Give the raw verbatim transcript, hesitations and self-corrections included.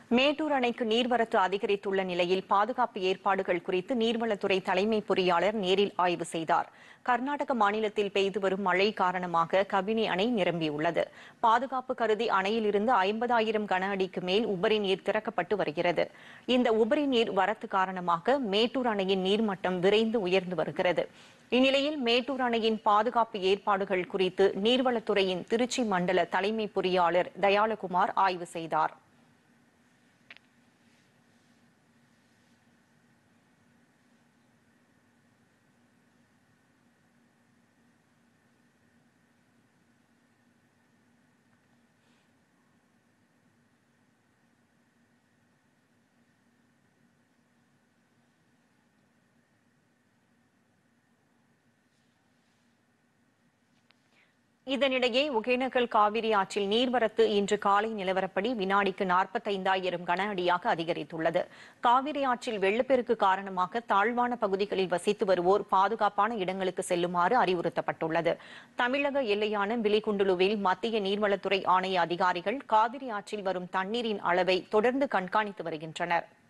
மேட்டூர் அணைக்கு நீர்வரத்து அதிகரித்துள்ள நிலையில் பாதுகாப்பு ஏற்பாடுகள் குறித்து நீர்வளத்துறை தலைமை பொறியாளர் நேரில் ஆய்வு செய்தார். கர்நாடக மாநிலத்தில் பெய்து வரும் மழை காரணமாக கபினி அணை நிரம்பியுள்ளது. பாதுகாப்பு கருதி அணையிலிருந்து ஐம்பதாயிரம் கன அடிக்கு மேல் உபரி நீர் திறக்கப்பட்டு வருகிறது. இந்த உபரி நீர் வரத்து காரணமாக மேட்டூர் அணையின் நீர்மட்டம் விரைந்து உயர்ந்து வருகிறது. இந்நிலையில் மேட்டூர் அணையின் பாதுகாப்பு ஏற்பாடுகள் குறித்து நீர்வளத்துறையின் திருச்சி மண்டல தலைமை பொறியாளர் தயாளகுமார் ஆய்வு செய்தார். இதனிடையே ஒகேனக்கல் காவிரி ஆற்றில் நீர்வரத்து இன்று காலை நிலவரப்படி வினாடிக்கு நாற்பத்தைந்தாயிரம் கன அடியாக அதிகரித்துள்ளது. காவிரி ஆற்றில் வெள்ளப்பெருக்கு காரணமாக தாழ்வான பகுதிகளில் வசித்து வருவோர் பாதுகாப்பான இடங்களுக்கு செல்லுமாறு அறிவுறுத்தப்பட்டுள்ளது. தமிழக எல்லையான பிலிகுண்டுலுவில் மத்திய நீர்வளத்துறை ஆணைய அதிகாரிகள் காவிரி ஆற்றில் வரும் தண்ணீரின் அளவை தொடர்ந்து கண்காணித்து வருகின்றனர்.